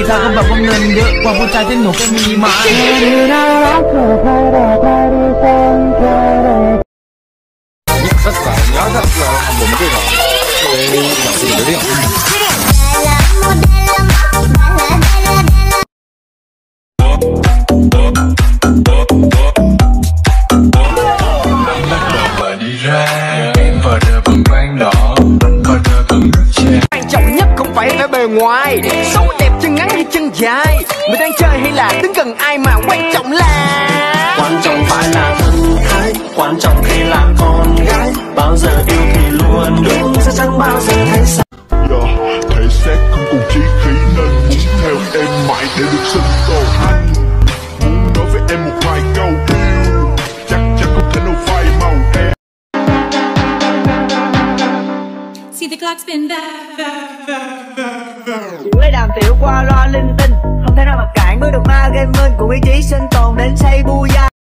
ข้าก็แบบว่าเงินเยอะกว่าผู้ชายที่หนูเคยมีมา tất cả nhớ thật là một cái đó để làm gì được đấy quan trọng nhất không phải vẻ bề ngoài, xấu đẹp chân ngắn hay chân dài, mình đang chơi hay là đứng gần ai mà quan trọng phải là thân thái, quan trọng khi là con gái, bao giờ yêu thì luôn đúng sẽ chẳng bao giờ thấy sai. Thể xác không cùng chí khí nên muốn theo em mãi để được sinh tồn. Anh muốn nói với em một vài câu yêu, chắc chắn không thể nào phai màu em. See the clock spin back. Lấy đàm tiểu qua loa linh tinh, không thể nào mà cản bước được ma game của ý chí sinh tồn đến say bu da.